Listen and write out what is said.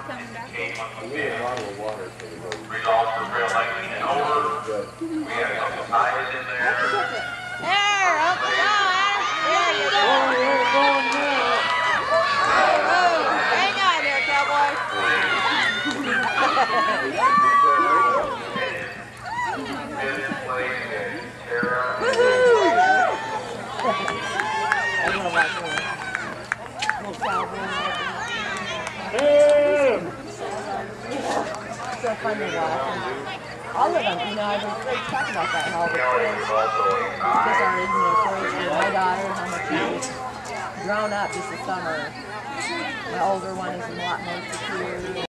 coming back? We need a lot of water for the road. Results for trail lighting and over. We had a couple tires in there. There, up the line. There you go. Hang on there, cowboy. So fun to watch. All of them, you know, I was talking about that, how the kids are in the first year. My daughter, how much she's grown up just this summer. My older one is a lot more secure.